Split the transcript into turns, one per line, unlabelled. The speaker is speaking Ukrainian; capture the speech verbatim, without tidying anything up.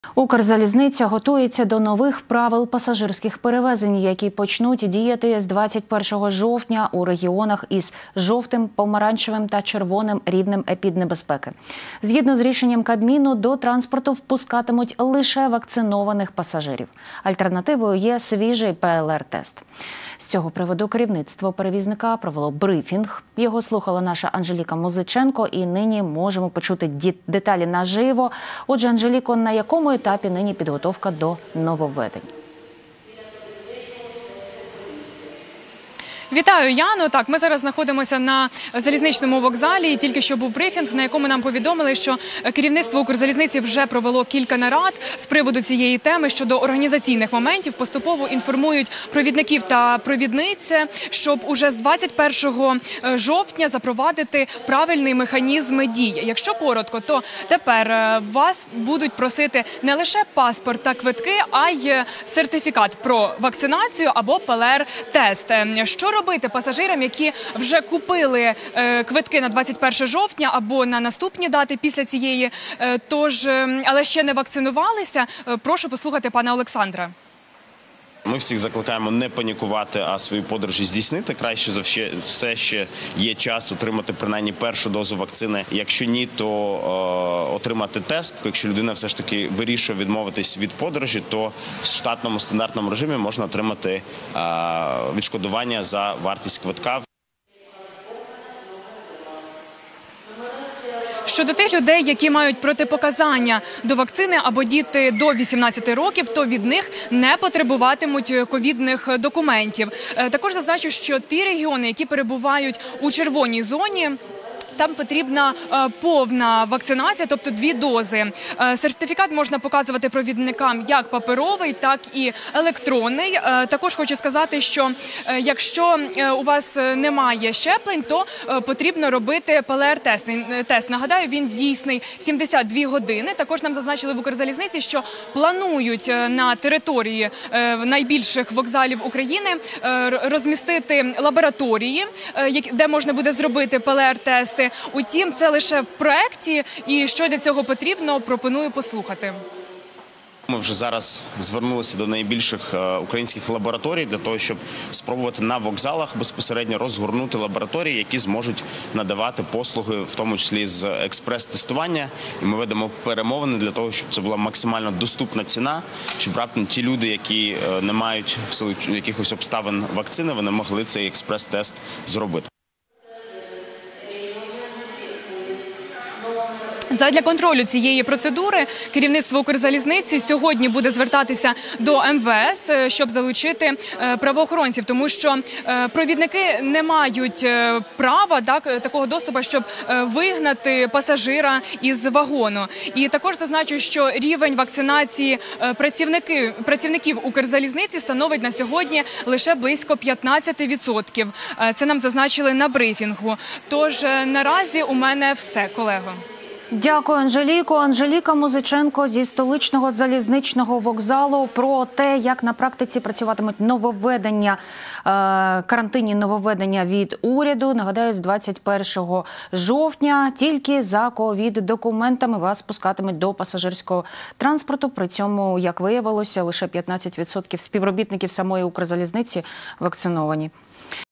Укрзалізниця готується до нових правил пасажирських перевезень, які почнуть діяти з двадцять першого жовтня у регіонах із жовтим, помаранчевим та червоним рівнем епіднебезпеки. Згідно з рішенням Кабміну, до транспорту впускатимуть лише вакцинованих пасажирів. Альтернативою є свіжий пе ел ер-тест. З цього приводу керівництво перевізника провело брифінг. Його слухала наша Анжеліка Музиченко, і нині можемо почути деталі наживо. Отже, Анжеліко, на якому етапі нині підготовка до нововведень?
Вітаю, Яно. Так, ми зараз знаходимося на залізничному вокзалі. Тільки що був брифінг, на якому нам повідомили, що керівництво Укрзалізниці вже провело кілька нарад з приводу цієї теми щодо організаційних моментів. Поступово інформують провідників та провідниць, щоб уже з двадцять першого жовтня запровадити правильний механізм дії. Якщо коротко, то тепер вас будуть просити не лише паспорт та квитки, а й сертифікат про вакцинацію або пе ел ер-тест. Що робити пасажирам, які вже купили е, квитки на двадцять перше жовтня або на наступні дати після цієї, е, тож, е, але ще не вакцинувалися? Е, прошу послухати пана Олександра.
Ми всіх закликаємо не панікувати, а свої подорожі здійснити. Краще за все ще є час отримати принаймні першу дозу вакцини. Якщо ні, то е, отримати тест. Якщо людина все ж таки вирішує відмовитись від подорожі, то в штатному стандартному режимі можна отримати е, відшкодування за вартість квитка.
Щодо тих людей, які мають протипоказання до вакцини або діти до вісімнадцяти років, то від них не потребуватимуть ковідних документів. Також зазначу, що ті регіони, які перебувають у червоній зоні, там потрібна е, повна вакцинація, тобто дві дози. Е, сертифікат можна показувати провідникам як паперовий, так і електронний. Е, також хочу сказати, що е, якщо е, у вас немає щеплень, то е, потрібно робити пе ел ер-тест. Тест, нагадаю, він дійсний сімдесят дві години. Також нам зазначили в Укрзалізниці, що планують на території е, найбільших вокзалів України е, розмістити лабораторії, е, де можна буде зробити пе ел ер-тести. Утім, це лише в проєкті, і що для цього потрібно, пропоную послухати.
Ми вже зараз звернулися до найбільших українських лабораторій для того, щоб спробувати на вокзалах безпосередньо розгорнути лабораторії, які зможуть надавати послуги, в тому числі з експрес-тестування. І ми ведемо перемовини для того, щоб це була максимально доступна ціна, щоб раптом ті люди, які не мають в силу якихось обставин вакцини, вони могли цей експрес-тест зробити.
Задля контролю цієї процедури керівництво Укрзалізниці сьогодні буде звертатися до ем ве ес, щоб залучити правоохоронців, тому що провідники не мають права так, такого доступу, щоб вигнати пасажира із вагону. І також зазначу, що рівень вакцинації працівники, працівників Укрзалізниці становить на сьогодні лише близько п'ятнадцять відсотків. Це нам зазначили на брифінгу. Тож наразі у мене все, колего.
Дякую, Анжеліко. Анжеліка Музиченко зі столичного залізничного вокзалу про те, як на практиці працюватимуть нововведення, карантинні нововведення від уряду. Нагадаю, з двадцять першого жовтня тільки за ковід-документами вас пускатимуть до пасажирського транспорту. При цьому, як виявилося, лише п'ятнадцять відсотків співробітників самої Укрзалізниці вакциновані.